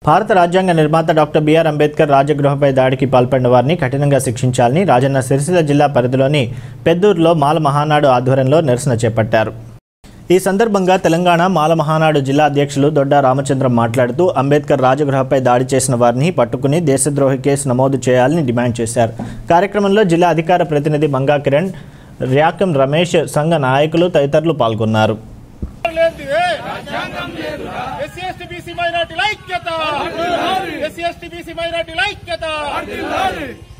భారత రాజ్యాంగ నిర్మాత డాక్టర్ బిఆర్ అంబేద్కర్ రాజగృహపై దాడికి పాల్పడిన వారిని కఠినంగా శిక్షించాలని రాజన్న సిరిసిల్ల జిల్లా పరిధిలోని పెద్దూరులో మాల మహానాడు ఆధ్వర్యంలో నిరసన చేపట్టారు। ఈ సందర్భంగా తెలంగాణ మాల మహానాడు జిల్లా అధ్యక్షులు దొడ్డ రామచంద్రం మాట్లాడుతూ అంబేద్కర్ రాజగృహపై దాడి చేసిన వారిని పట్టుకుని దేశద్రోహి కేసు నమోదు చేయాలని డిమాండ్ చేశారు। కార్యక్రమంలో జిల్లా అధికార ప్రతినిధి మంగా కిరణ్, ర్యాకం రమేష్, సంఘ నాయకులు తదితరులు పాల్గొన్నారు। SC ST BC మైనారిటీల ఐక్యత